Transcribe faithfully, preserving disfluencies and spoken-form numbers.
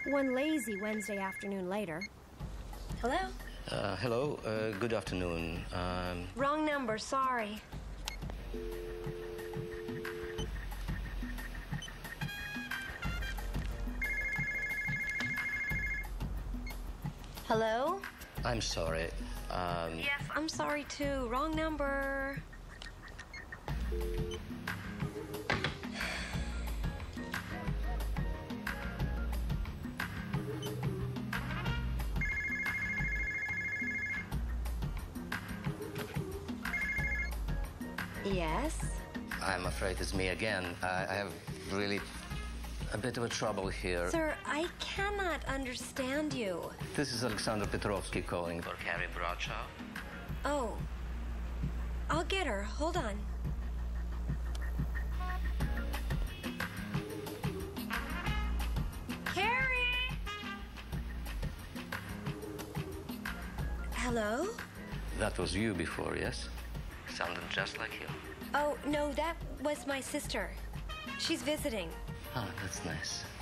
One lazy Wednesday afternoon later. Hello? Uh, hello, uh, good afternoon. Um... Wrong number, sorry. Hello? I'm sorry. Um... Yes, I'm sorry too. Wrong number. Yes? I'm afraid it's me again. I, I have really a bit of a trouble here. Sir, I cannot understand you. This is Alexander Petrovsky calling for Carrie Bradshaw. Oh. I'll get her. Hold on. Carrie! Hello? That was you before, yes? Sounded just like you. Oh, no, that was my sister. She's visiting. Ah, that's nice.